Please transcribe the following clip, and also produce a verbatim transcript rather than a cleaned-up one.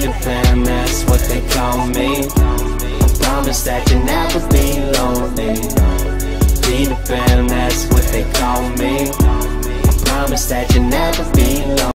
Peter Pan, that's what they call me. I promise that you'll never be lonely. Peter Pan, that's what they call me. I promise that you'll never be lonely.